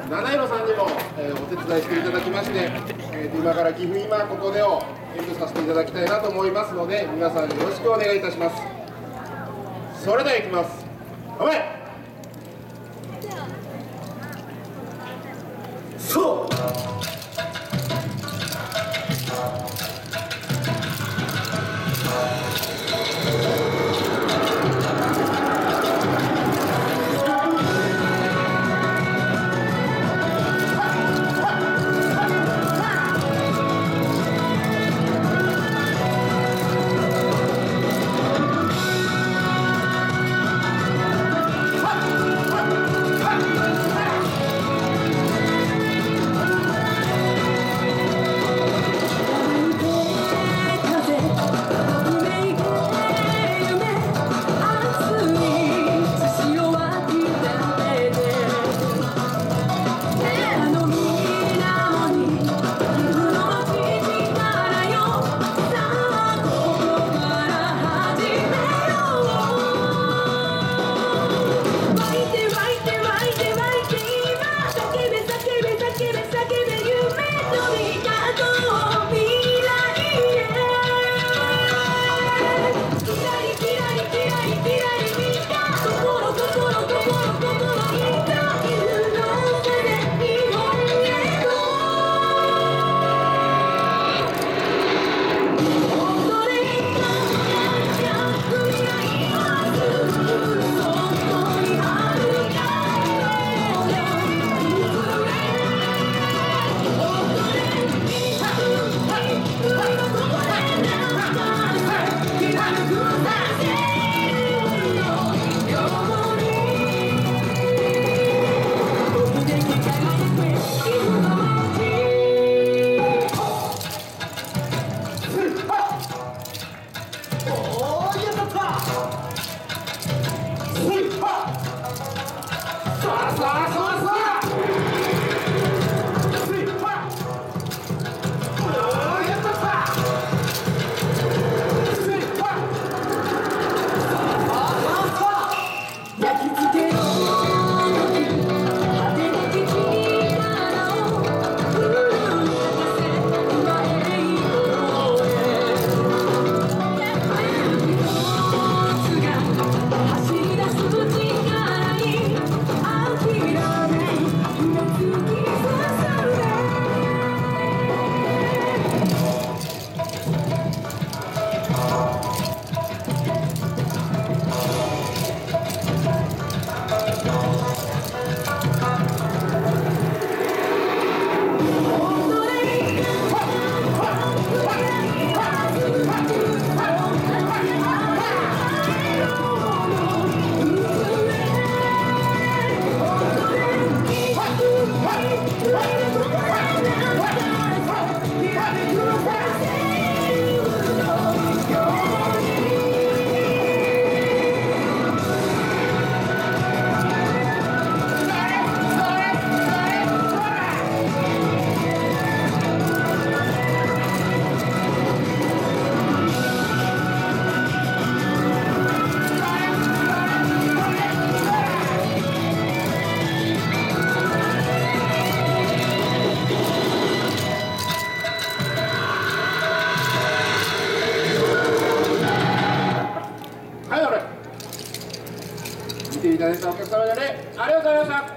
七色さんにも、お手伝いしていただきまして、今から岐阜今ここでを演舞させていただきたいなと思いますので、皆さんよろしくお願いいたします。それではいきます。構え。そう見ていただいたお客様でありがとうございました。